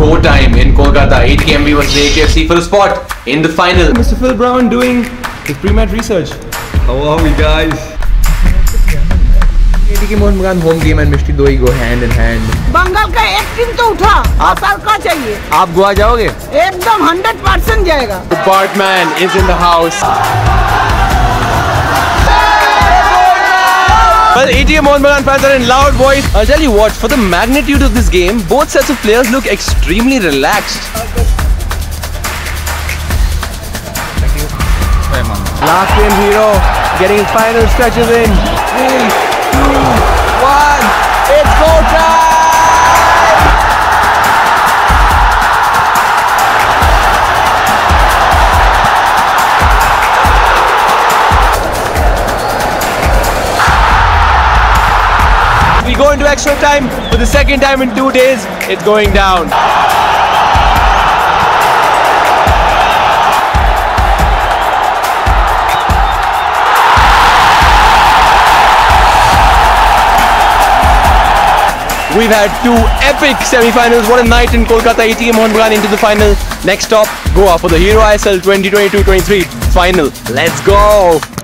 go time in Kolkata. ATMB was the HFC for a spot in the final. Mr. Phil Brown doing his pre-match research. How are we, guys? ATK Mohun Bagan home game and Mishti Doi go hand in hand. Bengal का एक team तो उठा, आसार का चाहिए. आप गोवा जाओगे? एकदम 100% जाएगा. The Bartman is in the house. Well, ATM Mohun Bagan fans are in loud voice. I'll tell you what, for the magnitude of this game, both sets of players look extremely relaxed. Thank you. Last game hero getting final stretches in. 3, 2, 1. It's go time! We go into extra time for the second time in 2 days. It's going down. We've had 2 epic semi-finals. What a night in Kolkata. ATK Mohun Bagan into the final. Next stop, Goa for the Hero ISL 2022-23 final. Let's go!